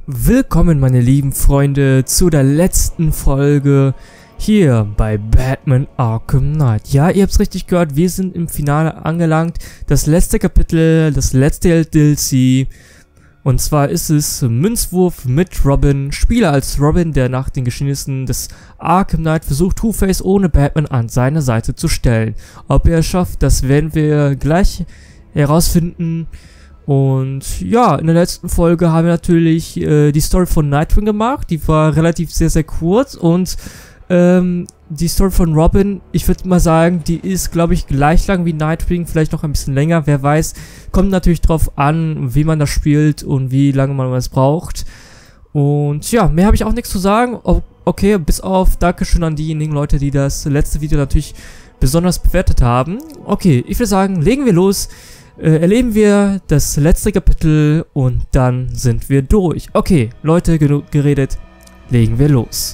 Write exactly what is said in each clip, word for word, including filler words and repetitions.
Willkommen, meine lieben Freunde, zu der letzten Folge hier bei Batman Arkham Knight. Ja, ihr habt es richtig gehört, wir sind im Finale angelangt. Das letzte Kapitel, das letzte D L C. Und zwar ist es Münzwurf mit Robin. Spieler als Robin, der nach den Geschehnissen des Arkham Knight versucht, Two-Face ohne Batman an seine Seite zu stellen. Ob er es schafft, das werden wir gleich herausfinden. Und ja, in der letzten Folge haben wir natürlich äh, die Story von Nightwing gemacht. Die war relativ sehr, sehr kurz. Und ähm, die Story von Robin, ich würde mal sagen, die ist, glaube ich, gleich lang wie Nightwing. Vielleicht noch ein bisschen länger, wer weiß. Kommt natürlich drauf an, wie man das spielt und wie lange man es braucht. Und ja, mehr habe ich auch nichts zu sagen. Okay, bis auf Dankeschön an diejenigen Leute, die das letzte Video natürlich besonders bewertet haben. Okay, ich würde sagen, legen wir los. Äh, erleben wir das letzte Kapitel und dann sind wir durch. Okay, Leute, genug geredet, legen wir los.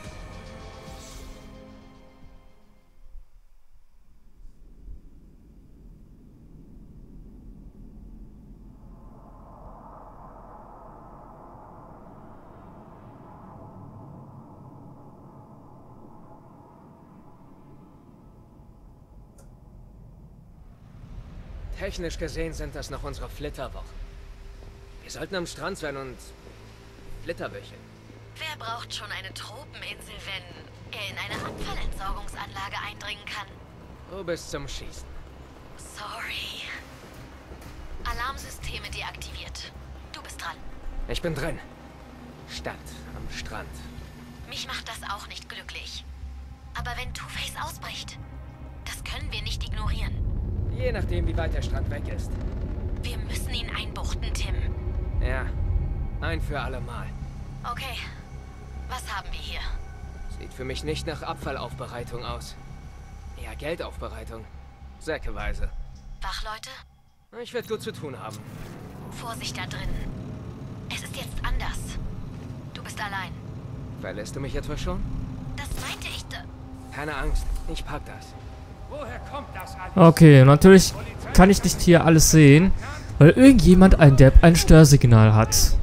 Technisch gesehen sind das noch unsere Flitterwochen. Wir sollten am Strand sein und Flitterböcheln. Wer braucht schon eine Tropeninsel, wenn er in eine Abfallentsorgungsanlage eindringen kann? Du bist zum Schießen. Sorry. Alarmsysteme deaktiviert. Du bist dran. Ich bin drin. Stadt am Strand. Mich macht das auch nicht glücklich. Aber wenn Two-Face ausbricht, das können wir nicht ignorieren. Je nachdem, wie weit der Strand weg ist. Wir müssen ihn einbuchten, Tim. Ja, ein für alle Mal. Okay, was haben wir hier? Sieht für mich nicht nach Abfallaufbereitung aus. Eher Geldaufbereitung. Säckeweise. Wachleute? Ich werde gut zu tun haben. Vorsicht da drin. Es ist jetzt anders. Du bist allein. Verlässt du mich etwa schon? Das meinte ich da. Keine Angst, ich pack das. Woher kommt das alles? Okay, natürlich kann ich nicht hier alles sehen, weil irgendjemand ein Depp ein Störsignal hat.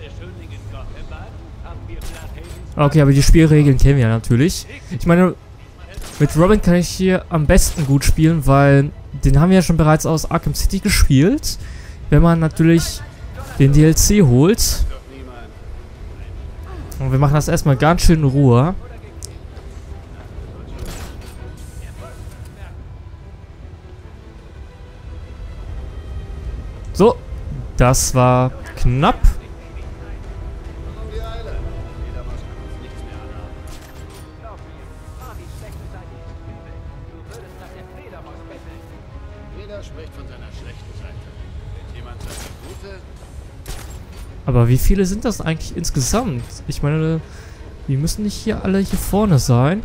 Okay, aber die Spielregeln kennen wir ja natürlich. Ich meine, mit Robin kann ich hier am besten gut spielen, weil den haben wir ja schon bereits aus Arkham City gespielt. Wenn man natürlich den D L C holt. Und wir machen das erstmal ganz schön in Ruhe. So, das war knapp. Aber wie viele sind das eigentlich insgesamt? Ich meine, die müssen nicht hier alle hier vorne sein.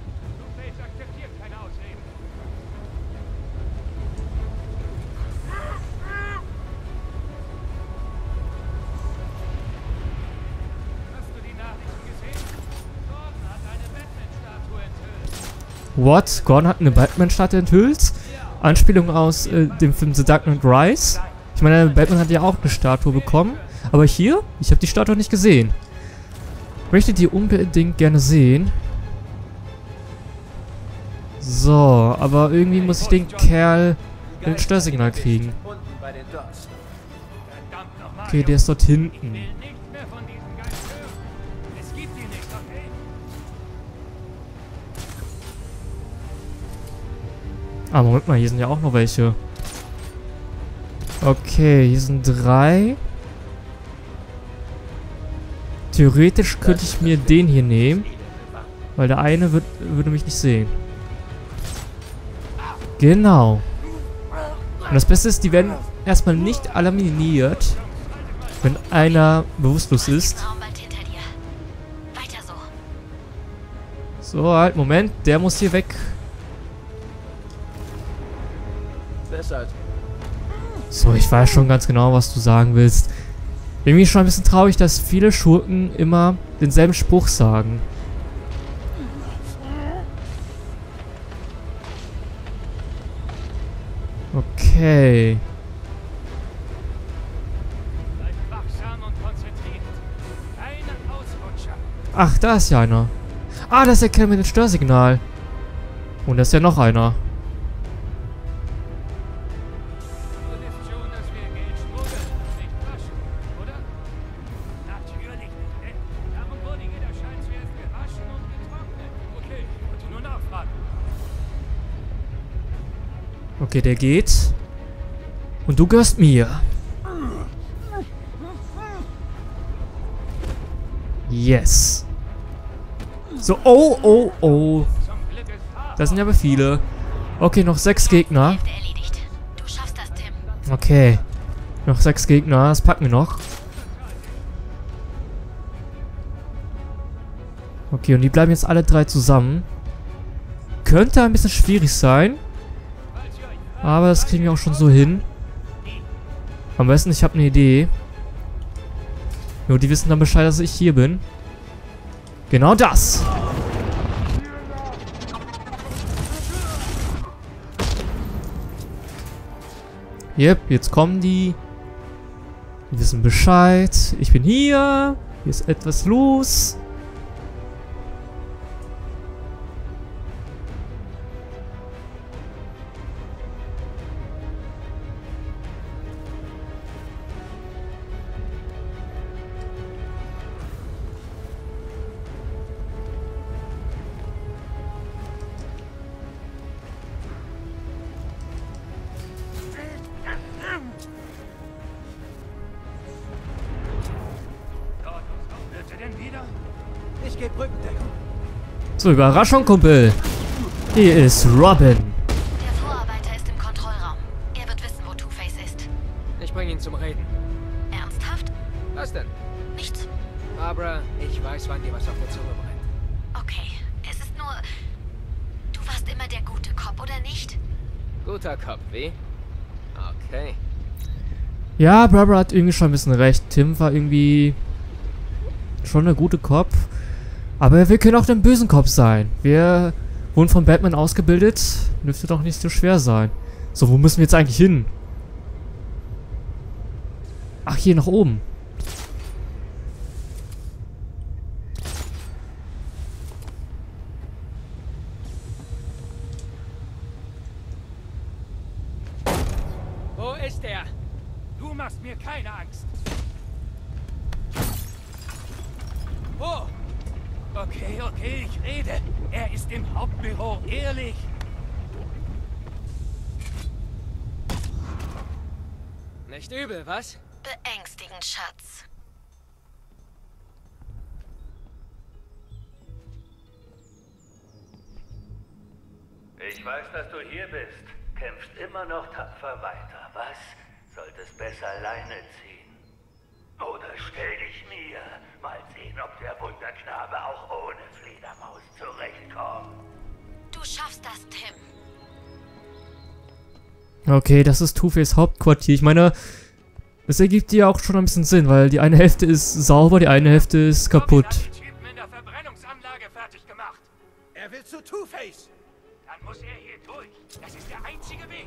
What? Gordon hat eine Batman-Statue enthüllt? Anspielung aus äh, dem Film The Dark Knight Rises. Ich meine, Batman hat ja auch eine Statue bekommen. Aber hier? Ich habe die Statue nicht gesehen. Möchte die unbedingt gerne sehen. So, aber irgendwie muss ich den Kerl ein Störsignal kriegen. Okay, der ist dort hinten. Ah, Moment mal, hier sind ja auch noch welche. Okay, hier sind drei. Theoretisch könnte ich mir den hier nehmen. Weil der eine wird, würde mich nicht sehen. Genau. Und das Beste ist, die werden erstmal nicht alarmiert, wenn einer bewusstlos ist. So, halt, Moment. Der muss hier weg. So, ich weiß schon ganz genau, was du sagen willst. Irgendwie schon ein bisschen traurig, dass viele Schurken immer denselben Spruch sagen. Okay. Ach, da ist ja einer. Ah, das ist der Kerl mit dem Störsignal. Und da ist ja noch einer. Okay, der geht. Und du gehörst mir. Yes. So, oh, oh, oh. Das sind ja aber viele. Okay, noch sechs Gegner. Okay. Noch sechs Gegner, das packen wir noch. Okay, und die bleiben jetzt alle drei zusammen. Könnte ein bisschen schwierig sein. Aber das kriegen wir auch schon so hin. Am besten, ich habe eine Idee. Nur die wissen dann Bescheid, dass ich hier bin. Genau das. Yep, jetzt kommen die. Die wissen Bescheid. Ich bin hier. Hier ist etwas los. Ich gebe Rückendeckung. So, Überraschung, Kumpel. Hier ist Robin. Der Vorarbeiter ist im Kontrollraum. Er wird wissen, wo Two-Face ist. Ich bringe ihn zum Reden. Ernsthaft? Was denn? Nichts. Barbara, ich weiß, wann dir was auf der Zunge brennt. Okay. Es ist nur... Du warst immer der gute Cop, oder nicht? Guter Cop, wie? Okay. Ja, Barbara hat irgendwie schon ein bisschen recht. Tim war irgendwie schon eine gute Cop. Aber wir können auch den bösen Cop sein. Wir wurden von Batman ausgebildet. Dürfte doch nicht so schwer sein. So, wo müssen wir jetzt eigentlich hin? Ach, hier nach oben. Wo ist er? Du machst mir keine Angst. Wo? Okay, okay, ich rede. Er ist im Hauptbüro, ehrlich. Nicht übel, was? Beängstigend, Schatz. Ich weiß, dass du hier bist. Kämpfst immer noch tapfer weiter, was? Solltest besser Leine ziehen. Oder stell dich mir. Mal sehen, ob der Wunderknabe auch ohne Fledermaus zurechtkommt. Du schaffst das, Tim. Okay, das ist Two-Face Hauptquartier. Ich meine, das ergibt ja auch schon ein bisschen Sinn, weil die eine Hälfte ist sauber, die eine Hälfte ist kaputt. Robin hat die Typen in der Verbrennungsanlage fertig gemacht. Er will zu Two-Face. Dann muss er hier durch. Das ist der einzige Weg.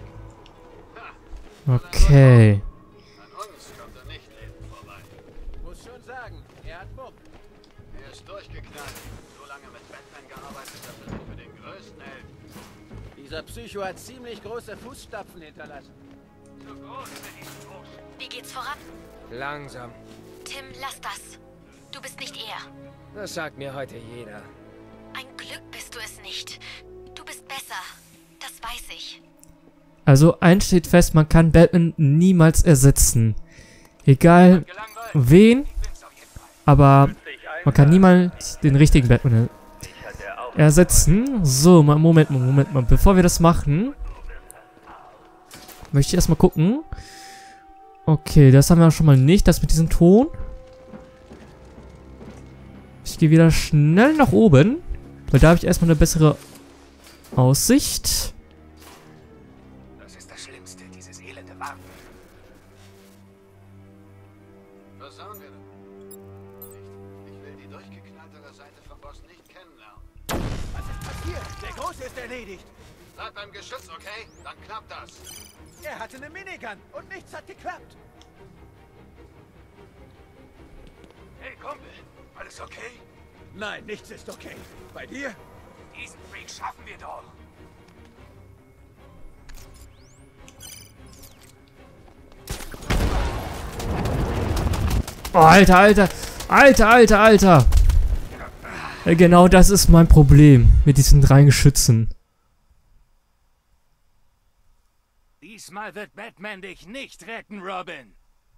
Okay. An uns kommt er nicht lebend vorbei. Muss schon sagen, er hat Muck. Er ist durchgeknallt. So lange mit Batman gearbeitet, dass er sich für den größten hält. Dieser Psycho hat ziemlich große Fußstapfen hinterlassen. Zu groß für diesen Fuß. Wie geht's voran? Langsam. Tim, lass das. Du bist nicht er. Das sagt mir heute jeder. Ein Glück bist du es nicht. Du bist besser. Das weiß ich. Also eins steht fest, man kann Batman niemals ersetzen. Egal wen, aber man kann niemals den richtigen Batman ersetzen. So, mal, Moment mal, Moment mal. Bevor wir das machen, möchte ich erstmal gucken. Okay, das haben wir schon mal nicht, das mit diesem Ton. Ich gehe wieder schnell nach oben, weil da habe ich erstmal eine bessere Aussicht. Das ist das Schlimmste, dieses elende Warten. Was sagen wir denn? Ich, ich will die durchgeknalltere Seite vom Boss nicht kennenlernen. Was ist passiert? Der Große ist erledigt. Bleib beim Geschütz, okay? Dann klappt das. Er hatte eine Minigun und nichts hat geklappt. Hey, Kumpel. Alles okay? Nein, nichts ist okay. Bei dir? Diesen Weg schaffen wir doch. Oh, Alter, Alter. Alter, Alter, Alter. Ja, genau das ist mein Problem mit diesen drei Geschützen. Diesmal wird Batman dich nicht retten, Robin.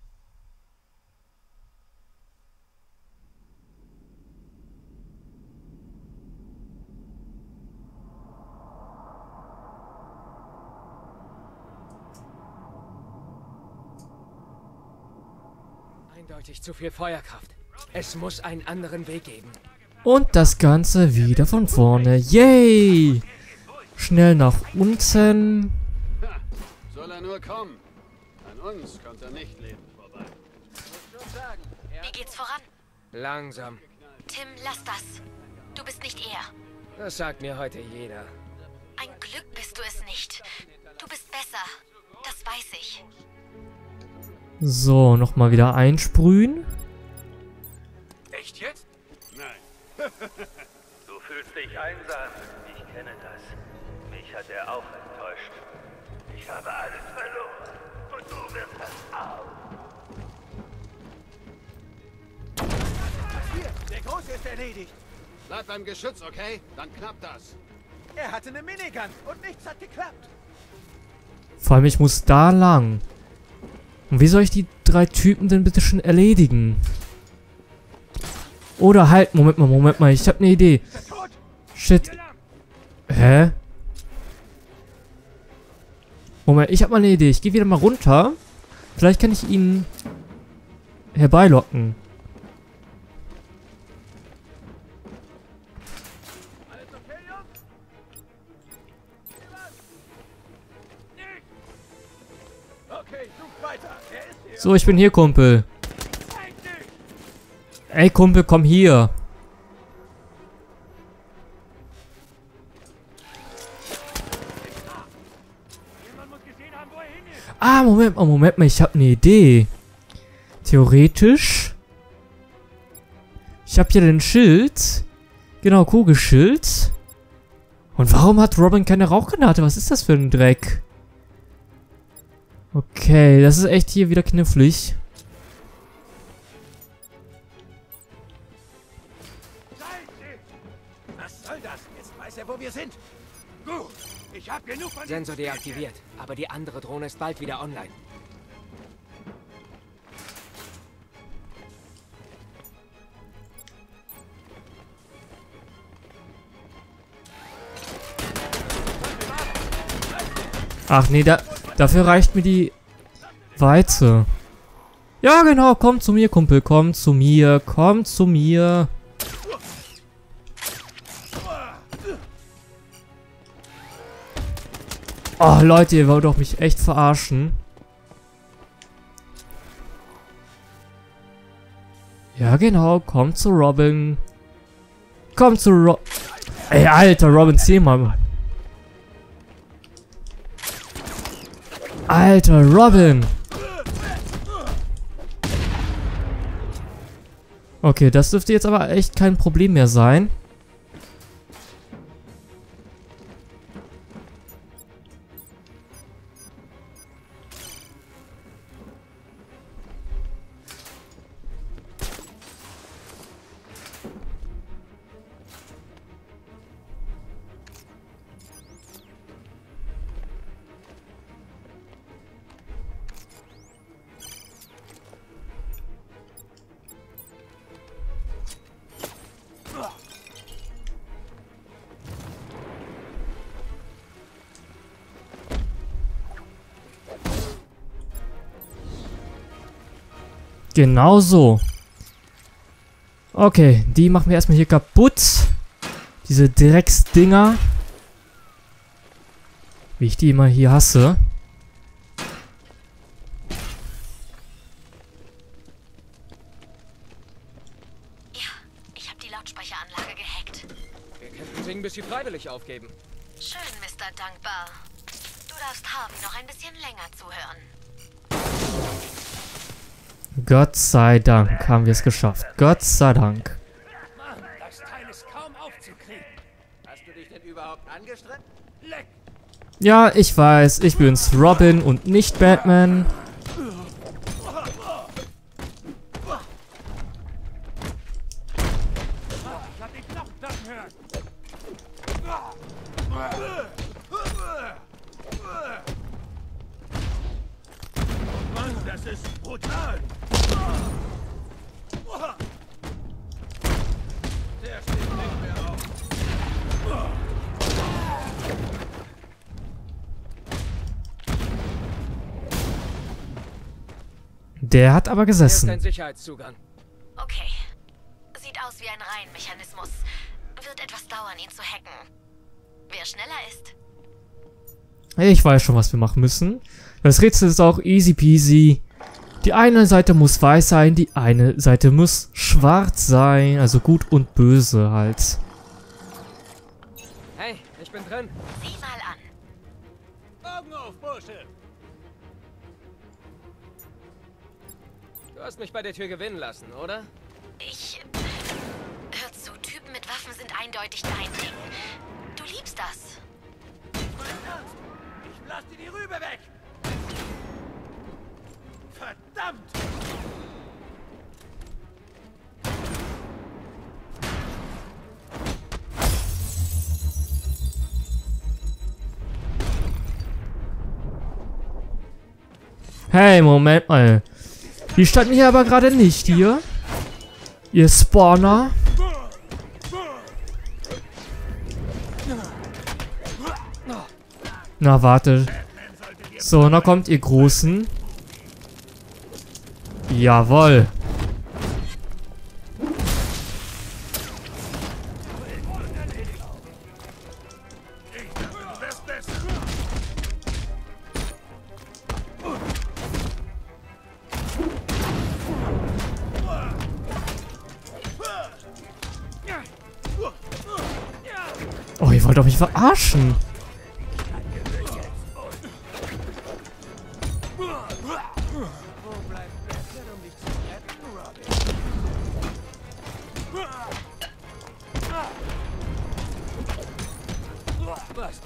Eindeutig zu viel Feuerkraft. Es muss einen anderen Weg geben. Und das Ganze wieder von vorne. Yay! Schnell nach unten. Ha, soll er nur kommen. An uns kommt er nicht lebend vorbei. Wie geht's voran? Langsam. Tim, lass das. Du bist nicht er. Das sagt mir heute jeder. Ein Glück bist du es nicht. Du bist besser. Das weiß ich. So, nochmal wieder einsprühen. Echt jetzt? Nein. Du fühlst dich einsam. Ich kenne das. Mich hat er auch enttäuscht. Ich habe alles verloren. Und du wirst das auch. Hier, der Große ist erledigt. Bleib beim Geschütz, okay? Dann klappt das. Er hatte eine Minigun und nichts hat geklappt. Vor allem, ich muss da lang. Und wie soll ich die drei Typen denn bitte schon erledigen? Oder halt, Moment mal, Moment mal, ich habe eine Idee. Shit. Hä? Moment, ich habe mal eine Idee. Ich gehe wieder mal runter. Vielleicht kann ich ihn herbeilocken. Okay, such weiter. Er ist hier. So, ich bin hier, Kumpel. Ey, Kumpel, komm hier. Jemand muss gesehen haben, wo er hin ist. Ah, Moment mal, Moment mal, ich habe eine Idee. Theoretisch. Ich habe hier den Schild. Genau, Kugelschild. Und warum hat Robin keine Rauchgranate? Was ist das für ein Dreck? Okay, das ist echt hier wieder knifflig. Was soll das? Jetzt weiß er, wo wir sind. Gut, ich hab genug von Sensor deaktiviert. Aber die andere Drohne ist bald wieder online. Ach nee, da, dafür reicht mir die Weize. Ja, genau, komm zu mir, Kumpel, komm zu mir, komm zu mir. Oh, Leute, ihr wollt doch mich echt verarschen. Ja, genau, komm zu Robin. Komm zu Robin. Ey, Alter, Robin, zieh mal. Alter, Robin! Okay, das dürfte jetzt aber echt kein Problem mehr sein. Genau so. Okay, die machen wir erstmal hier kaputt. Diese Drecksdinger. Wie ich die immer hier hasse. Ja, ich habe die Lautsprecheranlage gehackt. Wir kämpfen singen, bis sie freiwillig aufgeben. Schön, Mister Dankbar. Du darfst Harvey noch ein bisschen länger zuhören. Gott sei Dank haben wir es geschafft. Gott sei Dank. Mann, das Teil überhaupt angestrengt? Leck! Ja, ich weiß, ich bin's, Robin und nicht Batman. Ich hab den Knochen klappen hören! Mann, das ist brutal! Der steht nicht mehr auf. Der hat aber Hier ist gesessen. ein Sicherheitszugang. Okay. Sieht aus wie ein Reihenmechanismus. Wird etwas dauern, ihn zu hacken. Wer schneller ist. Ich weiß schon, was wir machen müssen. Das Rätsel ist auch easy peasy. Die eine Seite muss weiß sein, die eine Seite muss schwarz sein. Also gut und böse halt. Hey, ich bin drin. Sieh mal an. Augen auf, Bursche! Du hast mich bei der Tür gewinnen lassen, oder? Ich... Hör zu, Typen mit Waffen sind eindeutig dein Ding. Du liebst das. Ich lass dir die Rübe weg! Verdammt! Hey, Moment mal. Die standen hier aber gerade nicht hier. Ihr Spawner. Na, warte. So, na kommt ihr Großen. Jawohl. Oh, ihr wollt doch mich verarschen. Was?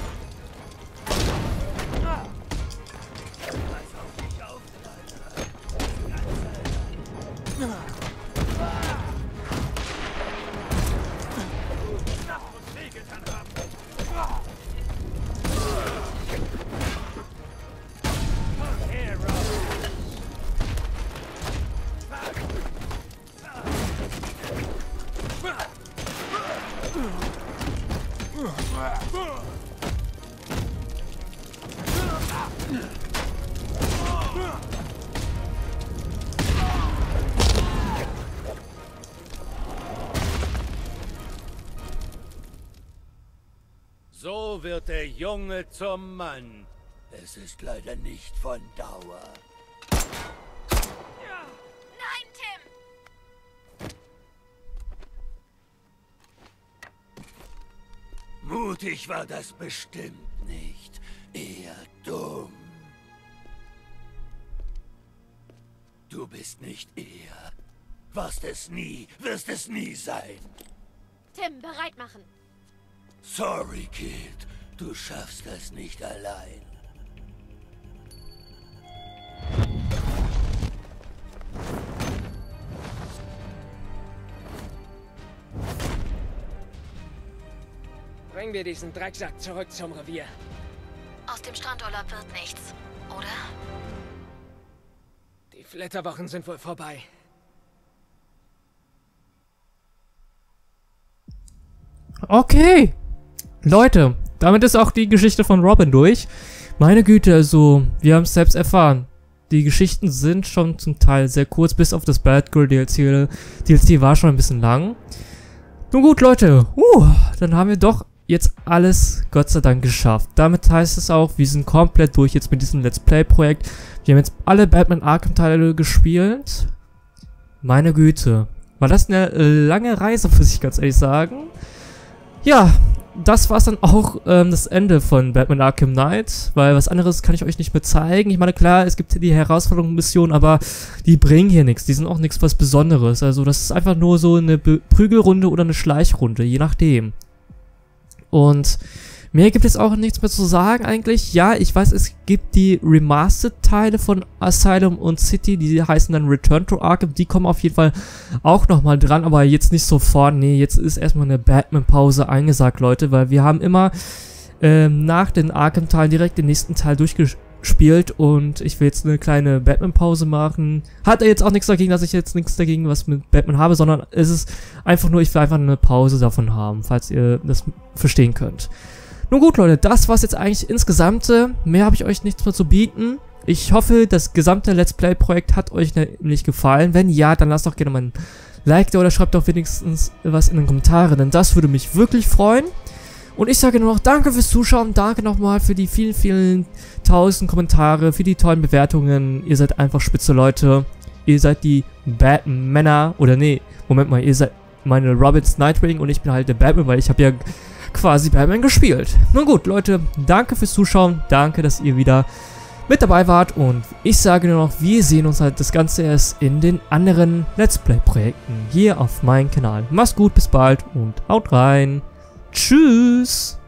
So wird der Junge zum Mann. Es ist leider nicht von Dauer. Nein, Tim! Mutig war das bestimmt nicht. Eher dumm. Du bist nicht er. Warst es nie, wirst es nie sein. Tim, bereit machen. Sorry, Kid. Du schaffst das nicht allein. Bringen wir diesen Drecksack zurück zum Revier. Aus dem Strandurlaub wird nichts, oder? Die Flitterwochen sind wohl vorbei. Okay. Leute, damit ist auch die Geschichte von Robin durch. Meine Güte, also, wir haben es selbst erfahren. Die Geschichten sind schon zum Teil sehr kurz, bis auf das Batgirl D L C. D L C war schon ein bisschen lang. Nun gut, Leute, uh, dann haben wir doch jetzt alles, Gott sei Dank, geschafft. Damit heißt es auch, wir sind komplett durch jetzt mit diesem Let's Play-Projekt. Wir haben jetzt alle Batman Arkham-Teile gespielt. Meine Güte, war das eine lange Reise, muss ich ganz ehrlich sagen. Ja, das war's dann auch ähm, das Ende von Batman Arkham Knight, weil was anderes kann ich euch nicht mehr zeigen. Ich meine, klar, es gibt die Herausforderungsmissionen, aber die bringen hier nichts. Die sind auch nichts was Besonderes. Also das ist einfach nur so eine Be- Prügelrunde oder eine Schleichrunde, je nachdem. Und mehr gibt es auch nichts mehr zu sagen eigentlich. Ja, ich weiß, es gibt die Remastered-Teile von Asylum und City, die heißen dann Return to Arkham. Die kommen auf jeden Fall auch nochmal dran, aber jetzt nicht sofort. Nee, jetzt ist erstmal eine Batman-Pause eingesagt, Leute, weil wir haben immer ähm, nach den Arkham-Teilen direkt den nächsten Teil durchgespielt und ich will jetzt eine kleine Batman-Pause machen. Hat er jetzt auch nichts dagegen, dass ich jetzt nichts dagegen was mit Batman habe, sondern es ist einfach nur, ich will einfach eine Pause davon haben, falls ihr das verstehen könnt. Nun gut, Leute, das war's jetzt eigentlich insgesamt. Mehr habe ich euch nichts mehr zu bieten. Ich hoffe, das gesamte Let's Play-Projekt hat euch nämlich gefallen. Wenn ja, dann lasst doch gerne mal ein Like da oder schreibt doch wenigstens was in den Kommentaren, denn das würde mich wirklich freuen. Und ich sage nur noch danke fürs Zuschauen, danke nochmal für die vielen, vielen tausend Kommentare, für die tollen Bewertungen. Ihr seid einfach spitze Leute. Ihr seid die Batman-Männer. Oder nee, Moment mal, ihr seid meine Robins Nightwing und ich bin halt der Batman, weil ich habe ja quasi Batman gespielt. Nun gut, Leute, danke fürs Zuschauen, danke, dass ihr wieder mit dabei wart und ich sage nur noch, wir sehen uns halt das Ganze erst in den anderen Let's Play-Projekten hier auf meinem Kanal. Macht's gut, bis bald und haut rein. Tschüss!